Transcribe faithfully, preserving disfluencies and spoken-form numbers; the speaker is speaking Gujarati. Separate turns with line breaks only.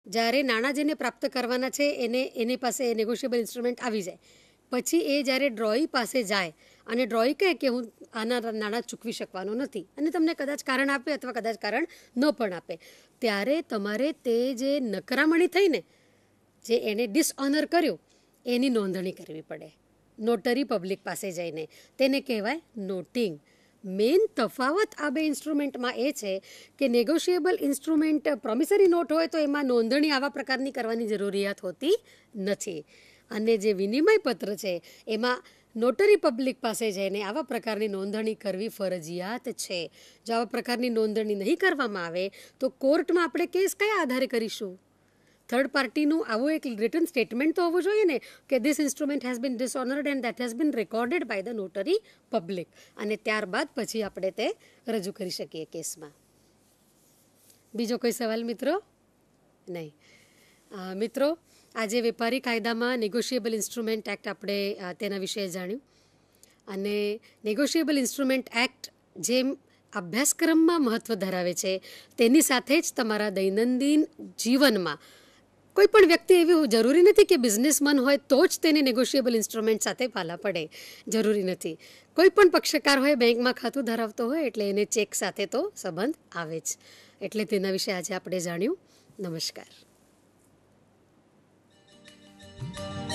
જ્યારે નાણાં જેને પ્રાપ્ત કરવાના છે એને એની પાસે નેગોશિયેબલ ઇન્સ્ટ્રુમેન્ટ આવી જાય, પછી એ જ્યારે ડ્રોઈ પાસે જાય અને ડ્રોઈ કહે કે હું આના નાણાં ચૂકવી શકવાનો નથી અને તમને કદાચ કારણ આપે અથવા કદાચ કારણ ન પણ આપે, ત્યારે તમારે તે જે નકરામણી થઈને જે એણે ડિસઓનર કર્યું એની નોંધણી કરવી પડે નોટરી પબ્લિક પાસે જઈને. તેને કહેવાય નોટિંગ. મેઇન તફાવત આ બે ઇન્સ્ટ્રુમેન્ટમાં એ છે કે નેગોશિયેબલ ઇન્સ્ટ્રુમેન્ટ પ્રોમિસરી નોટ હોય તો એમાં નોંધણી આવા પ્રકારની કરવાની જરૂરિયાત હોતી નથી, અને જે વિનિમય પત્ર છે એમાં નોટરી પબ્લિક પાસે જઈને આવા પ્રકારની નોંધણી કરવી ફરજિયાત છે. જો આવા પ્રકારની નોંધણી નહીં કરવામાં આવે તો કોર્ટમાં આપણે કેસ કયા આધારે કરીશું? થર્ડ પાર્ટીનું આવું એક રિટન સ્ટેટમેન્ટ તો હોવું જોઈએ ને કે this instrument has been dishonoured and that has been recorded by the notary public, અને ત્યારબાદ પછી આપણે તે રજૂ કરી શકીએ કેસમાં. બીજો કોઈ સવાલ મિત્રો? નહીં. મિત્રો, આજે વેપારી કાયદામાં નેગોશિયેબલ ઇન્સ્ટ્રુમેન્ટ એક્ટ આપણે તેના વિશે જાણ્યું, અને નેગોશિયેબલ ઇન્સ્ટ્રુમેન્ટ એક્ટ જેમ અભ્યાસક્રમમાં મહત્ત્વ ધરાવે છે તેની સાથે જ તમારા દૈનંદિન જીવનમાં કોઈ પણ વ્યક્તિ એવી જરૂરી નથી કે બિઝનેસમેન હોય તો જ તેને નેગોશિયેબલ ઇન્સ્ટ્રુમેન્ટ સાથે પાલા પડે, જરૂરી નથી. કોઈ પણ પક્ષકાર હોય, બેંકમાં ખાતું ધરાવતો હોય એટલે એને ચેક સાથે તો સંબંધ આવે જ. એટલે તેના વિશે આજે આપણે જાણ્યું. નમસ્કાર.